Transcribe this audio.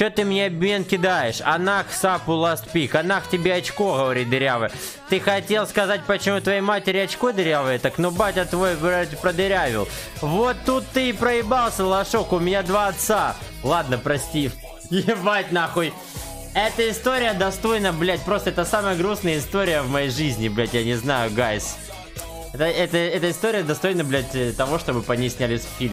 Чё ты мне обмен кидаешь? Анах сапу ласт пик. Анах тебе очко, говорит дырявый. Ты хотел сказать, почему твоей матери очко дырявое? Так ну батя твой, говорит, продырявил. Вот тут ты и проебался, лошок. У меня 2 отца. Ладно, прости. Ебать нахуй. Эта история достойна, блядь, просто это самая грустная история в моей жизни, блядь, я не знаю, гайс. Эта история достойна, блядь, того, чтобы по ней сняли фильм.